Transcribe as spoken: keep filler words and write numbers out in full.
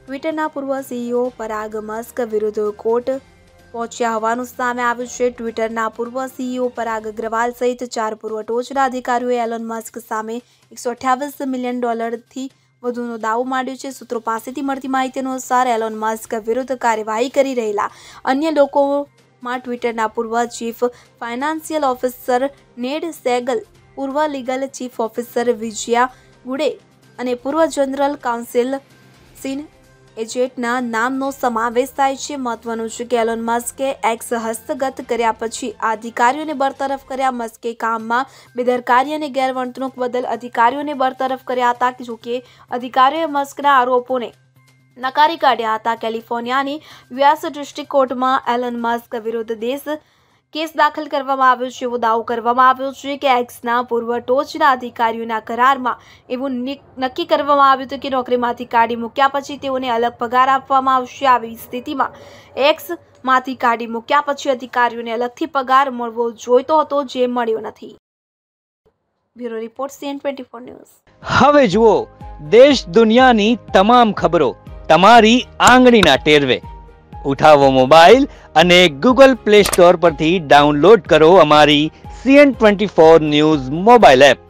ટ્વિટરના પૂર્વ CEO Parag Musk વિરુદ્ધ court પહોંચ્યા હોવાનું સામે આવ્યું છે। ટ્વિટરના પૂર્વ સીઈઓ પરાગ અગ્રવાલ સહિત ચાર પૂર્વ ટોચના અધિકારીઓએ એલોન મસ્ક સામે એકસો અઠ્યાવીસ મિલિયન ડોલરથી વધુનો દાવો માંડ્યો છે। સૂત્રો પાસેથી મળતી માહિતી અનુસાર એલોન મસ્ક વિરુદ્ધ કાર્યવાહી કરી રહેલા અન્ય લોકોમાં ટ્વિટરના પૂર્વ chief financial officer Ned Segal, પૂર્વ legal chief officer Vijaya Gadde અને પૂર્વ જનરલ કાઉન્સિલ સીન એજેટના નામનો સમાવેશ થાય છે। મહત્વનું છે કે એલોન મસ્કે એક્સ હસ્તગત કર્યા પછી આ અધિકારીઓને બરતરફ કર્યા। મસ્કે કામમાં બેદરકારી અને ગેરવર્તણૂક બદલ અધિકારીઓને બરતરફ કર્યા હતા। જોકે અધિકારીઓએ મસ્કના આરોપોને નકારી કાઢ્યા હતા। કેલિફોર્નિયાની યુએસ ડિસ્ટ્રિક્ટ કોર્ટમાં એલોન મસ્ક વિરુદ્ધ દેશ કેસ દાખલ કરવામાં આવ્યો છે। એવો દાવો કરવામાં આવ્યો છે કે એક્સના પૂર્વ ટોચના અધિકારીઓના કરારમાં એવું નક્કી કરવામાં આવ્યું હતું કે નોકરીમાંથી કાઢી મૂક્યા પછી તેઓને અલગ પગાર આપવામાં આવશે। આવી સ્થિતિમાં એક્સમાંથી કાઢી મૂક્યા પછી અધિકારીઓને અલગથી પગાર મળવો જોઈતો હતો, જે મળ્યો નથી। Bureau report CN twenty four news. હવે જુઓ દેશ દુનિયાની તમામ ખબરો તમારી આંગળીના ટેરવે। ઉઠાવો મોબાઈલ અને ગૂગલ પ્લે સ્ટોર પરથી ડાઉનલોડ કરો અમારી CN twenty four news mobile app.